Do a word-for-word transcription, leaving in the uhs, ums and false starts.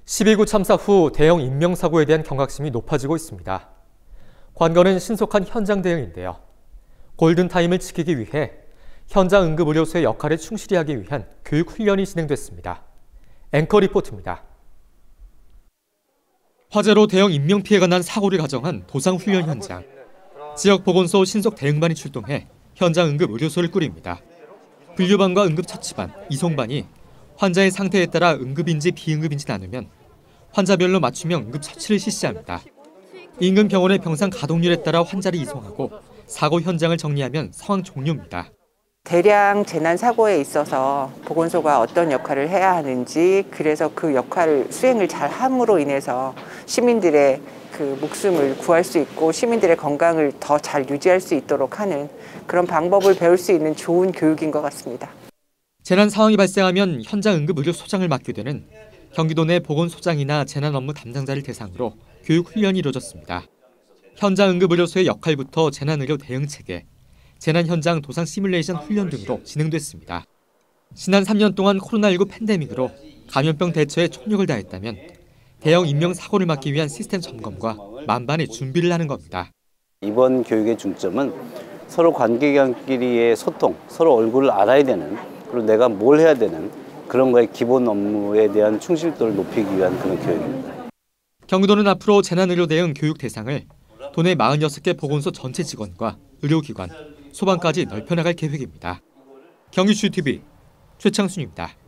십이 구 참사 후 대형 인명사고에 대한 경각심이 높아지고 있습니다. 관건은 신속한 현장 대응인데요. 골든타임을 지키기 위해 현장 응급의료소의 역할을 충실히 하기 위한 교육훈련이 진행됐습니다. 앵커 리포트입니다. 화재로 대형 인명피해가 난 사고를 가정한 도상훈련 현장. 지역보건소 신속 대응반이 출동해 현장 응급의료소를 꾸립니다. 분류반과 응급처치반, 이송반이 환자의 상태에 따라 응급인지 비응급인지 나누면 환자별로 맞춤형 응급처치를 실시합니다. 인근 병원의 병상 가동률에 따라 환자를 이송하고 사고 현장을 정리하면 상황 종료입니다. 대량 재난사고에 있어서 보건소가 어떤 역할을 해야 하는지, 그래서 그 역할을 수행을 잘 함으로 인해서 시민들의 그 목숨을 구할 수 있고 시민들의 건강을 더 잘 유지할 수 있도록 하는 그런 방법을 배울 수 있는 좋은 교육인 것 같습니다. 재난 상황이 발생하면 현장 응급의료소장을 맡게 되는 경기도 내 보건소장이나 재난 업무 담당자를 대상으로 교육 훈련이 이루어졌습니다. 현장 응급의료소의 역할부터 재난의료 대응체계, 재난 현장 도상 시뮬레이션 훈련 등으로 진행됐습니다. 지난 삼 년 동안 코로나십구 팬데믹으로 감염병 대처에 총력을 다했다면 대형 인명사고를 막기 위한 시스템 점검과 만반의 준비를 하는 겁니다. 이번 교육의 중점은 서로 관계기관끼리의 소통, 서로 얼굴을 알아야 되는, 그리고 내가 뭘 해야 되는 그런 거의 기본 업무에 대한 충실도를 높이기 위한 그런 교육입니다. 경기도는 앞으로 재난의료 대응 교육 대상을 도내 사십육 개 보건소 전체 직원과 의료기관, 소방까지 넓혀나갈 계획입니다. 경기지티비 최창순입니다.